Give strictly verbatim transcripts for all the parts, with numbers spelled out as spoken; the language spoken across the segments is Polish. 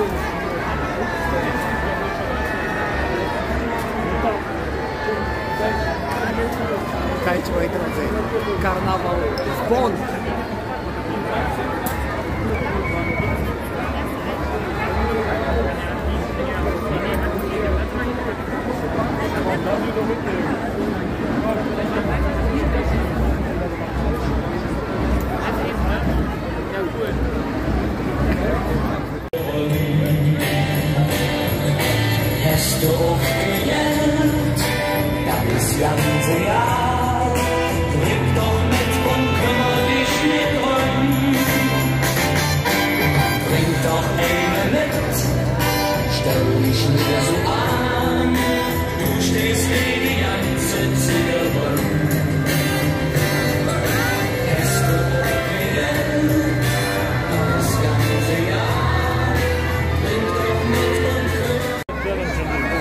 Słuchajcie, moi drodzy, karnawał w Bonn. Hast du aufgehört, das ganze Jahr? Trink doch mit und kümmere dich nicht drum. Trink doch eine mit, stell dich nicht so an. Du stehst wie die ganze Zeit rum. Hast du aufgehört, das ganze Jahr? Trink doch mit und kümmere.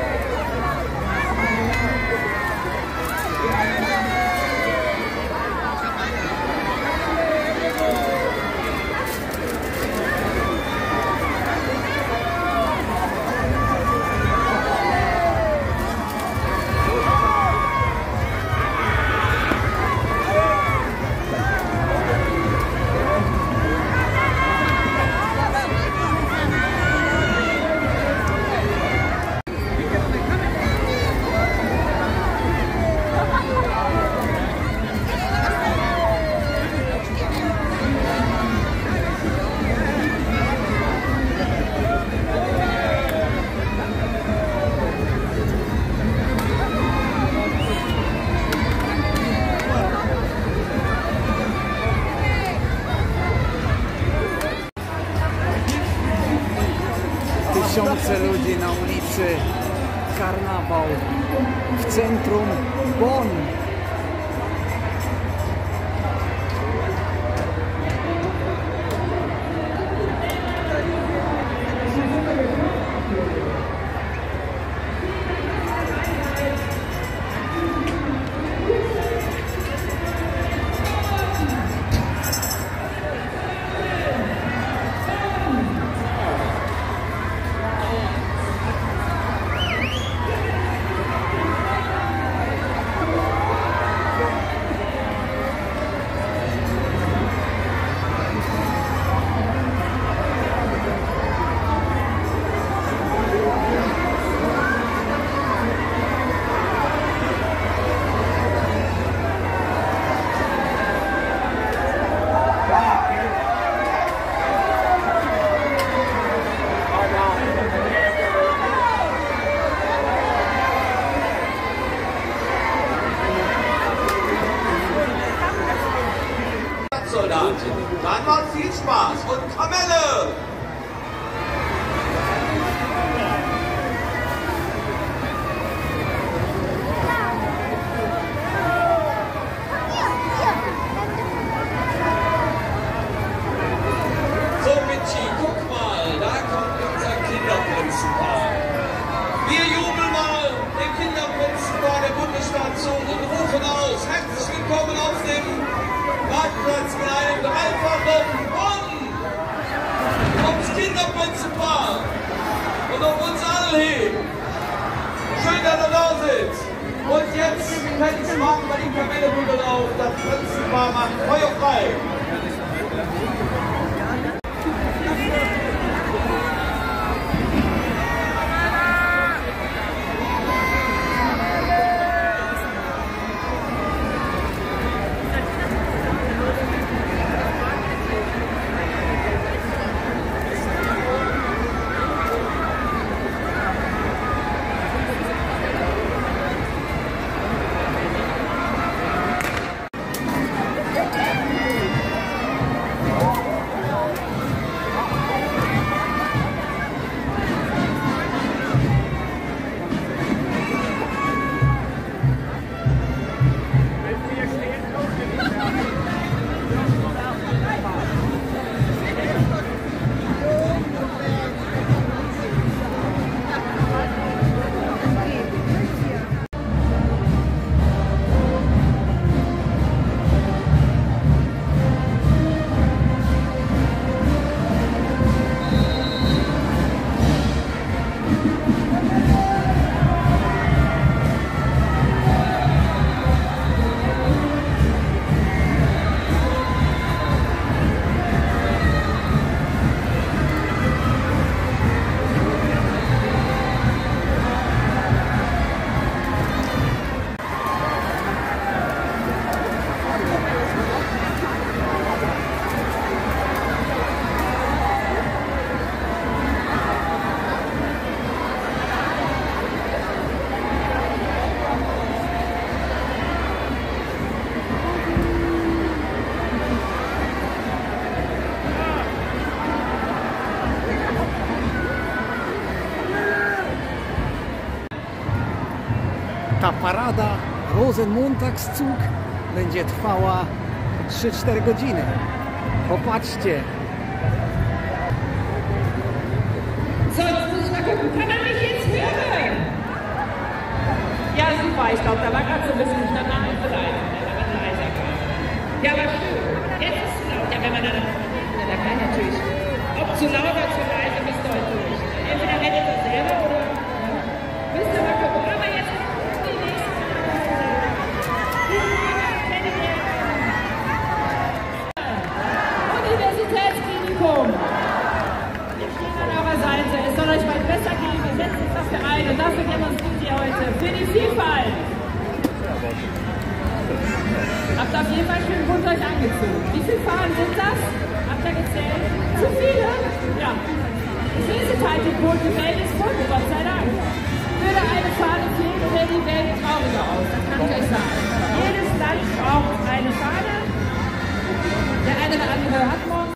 Tysiące ludzi na ulicy, karnawał w centrum Bonn. Soldaten. Dann macht viel Spaß und Kamelle! So, Michi, guck mal, da kommt unser Kinderprinzenpaar. Wir jubeln mal dem Kinderprinzenpaar der Bundesstadt zu und rufen aus: Herzlich willkommen auf dem Marktplatz mit einem dreifachen Bonn! Aufs Kinderprinzenpaar und auf uns alle! Schön, dass ihr da sitzt! Und jetzt Fans machen wir die Kamelle auf, das Prinzenpaar macht Feuer frei! Ta parada, Rosenmontagszug, będzie trwała trzy cztery godziny. Popatrzcie. So, jetzt muss ich mal gucken, kann er mich jetzt hören? Ja, super, ich glaube, da war gerade so ein bisschen danach vielleicht, da war leiser. Ja, aber schön. Jetzt ist es laut. Ja, wenn man dann, ja, da kann natürlich, ob zu laut oder zu leise, bist du halt durch. Entweder rettet er selber oder, ja, müsst ihr mal gucken. Aber jetzt die nächste. Universitätsklinikum. Wir stehen an eurer Seite. Es soll euch bald besser gehen. Wir setzen uns dafür ein und dafür demonstriert ihr heute. Für die Vielfalt. Habt auf jeden Fall schön bunt euch angezogen. Wie viele Fahnen sind das? Habt ihr gezählt? Zu viele? Ja. Ich lese halt die bunte Welt ist bunt, Gott sei Dank. Würde eine Fahne fehlen, sähe die Welt trauriger aus. Das kann ich euch sagen. Jedes Land braucht eine Fahne. Der eine oder andere hat morgen.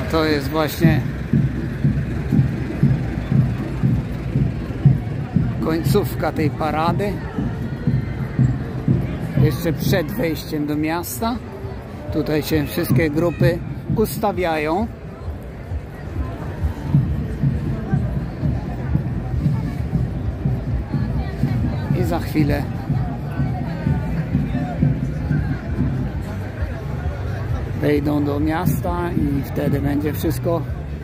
To jest właśnie końcówka tej parady. Jeszcze przed wejściem do miasta. Tutaj się wszystkie grupy ustawiają. I za chwilę wejdą do miasta i wtedy będzie wszystko.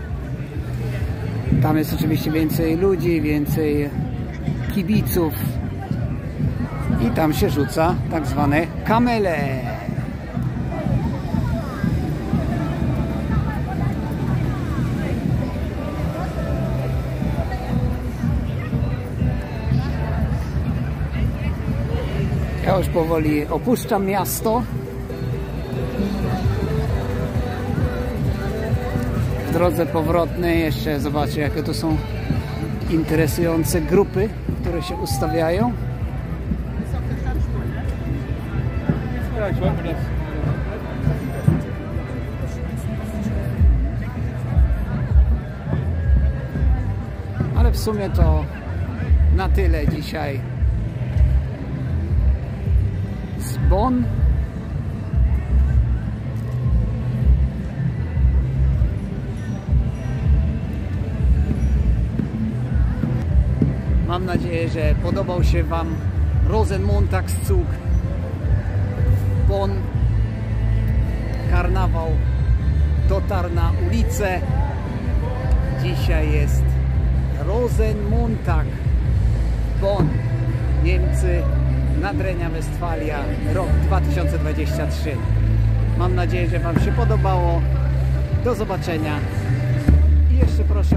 Tam jest oczywiście więcej ludzi, więcej kibiców i tam się rzuca tak zwane kamele. Ja już powoli opuszczam miasto. W drodze powrotnej jeszcze zobaczę, jakie to są interesujące grupy, które się ustawiają. Ale w sumie to na tyle dzisiaj z Bonn. Mam nadzieję, że podobał się Wam Rosenmontagszug w Bonn. Karnawał dotarł na ulicę. Dzisiaj jest Rosenmontag w Bonn, Niemcy, Nadrenia Westfalia, rok dwa tysiące dwudziesty trzeci. Mam nadzieję, że Wam się podobało. Do zobaczenia. I jeszcze proszę